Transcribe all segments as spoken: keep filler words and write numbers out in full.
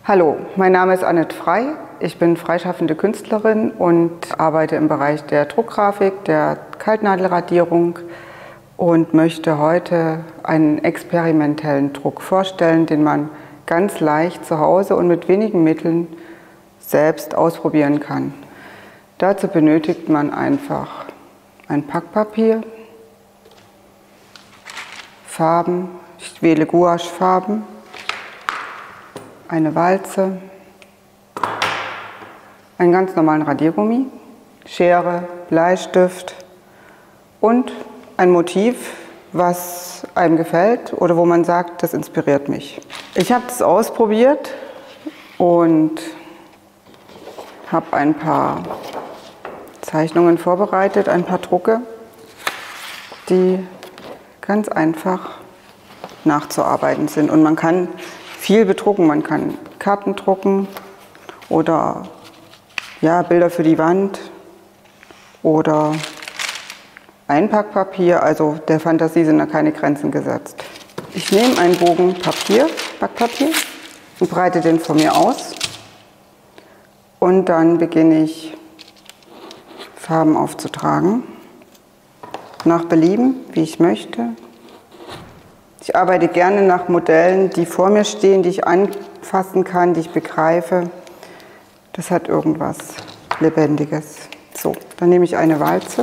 Hallo, mein Name ist Annette Frey. Ich bin freischaffende Künstlerin und arbeite im Bereich der Druckgrafik, der Kaltnadelradierung und möchte heute einen experimentellen Druck vorstellen, den man ganz leicht zu Hause und mit wenigen Mitteln selbst ausprobieren kann. Dazu benötigt man einfach ein Packpapier, Farben, ich wähle Gouachefarben, eine Walze, einen ganz normalen Radiergummi, Schere, Bleistift und ein Motiv, was einem gefällt oder wo man sagt, das inspiriert mich. Ich habe das ausprobiert und habe ein paar Zeichnungen vorbereitet, ein paar Drucke, die ganz einfach nachzuarbeiten sind. Und man kann viel bedrucken, man kann Karten drucken oder ja, Bilder für die Wand oder Einpackpapier, also der Fantasie sind da keine Grenzen gesetzt. Ich nehme einen Bogen Papier, Backpapier und breite den vor mir aus und dann beginne ich Farben aufzutragen, nach Belieben, wie ich möchte. Ich arbeite gerne nach Modellen, die vor mir stehen, die ich anfassen kann, die ich begreife. Das hat irgendwas Lebendiges. So, dann nehme ich eine Walze.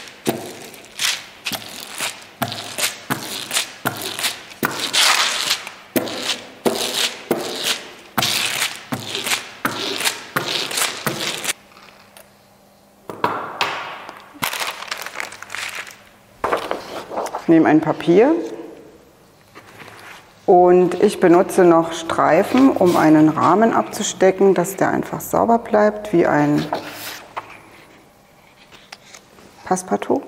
Ich nehme ein Papier. Und ich benutze noch Streifen, um einen Rahmen abzustecken, dass der einfach sauber bleibt, wie ein Passepartout.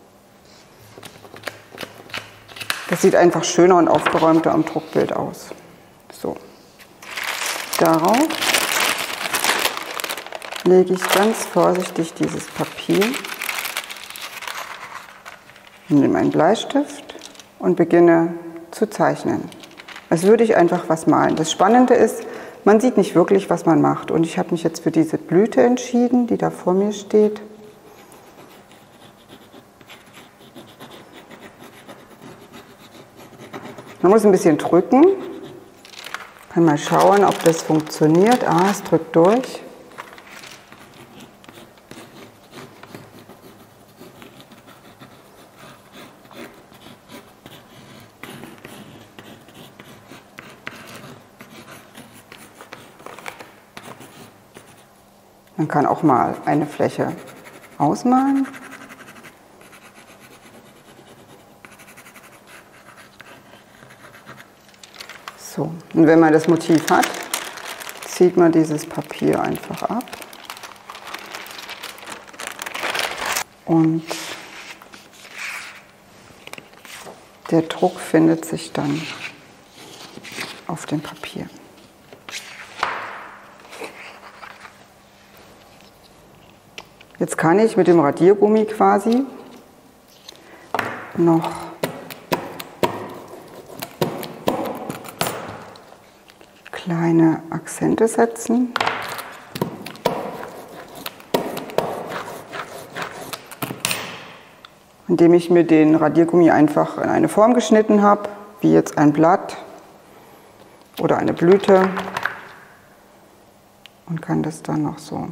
Das sieht einfach schöner und aufgeräumter am Druckbild aus. So. Darauf lege ich ganz vorsichtig dieses Papier, nehme einen Bleistift und beginne zu zeichnen. Als würde ich einfach was malen. Das Spannende ist, man sieht nicht wirklich, was man macht. Und ich habe mich jetzt für diese Blüte entschieden, die da vor mir steht. Man muss ein bisschen drücken. Kann mal schauen, ob das funktioniert. Ah, es drückt durch. Man kann auch mal eine Fläche ausmalen. So, und wenn man das Motiv hat, zieht man dieses Papier einfach ab. Und der Druck findet sich dann auf dem Papier. Jetzt kann ich mit dem Radiergummi quasi noch kleine Akzente setzen. Indem ich mir den Radiergummi einfach in eine Form geschnitten habe, wie jetzt ein Blatt oder eine Blüte, und kann das dann noch so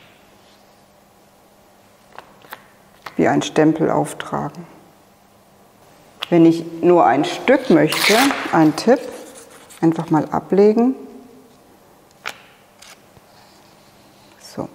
wie ein Stempel auftragen. Wenn ich nur ein Stück möchte, ein Tipp, einfach mal ablegen. So.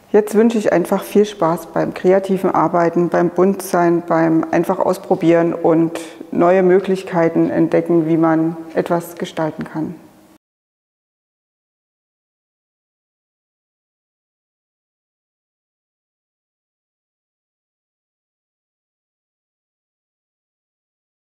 Jetzt wünsche ich einfach viel Spaß beim kreativen Arbeiten, beim Buntsein, beim einfach ausprobieren und neue Möglichkeiten entdecken, wie man etwas gestalten kann.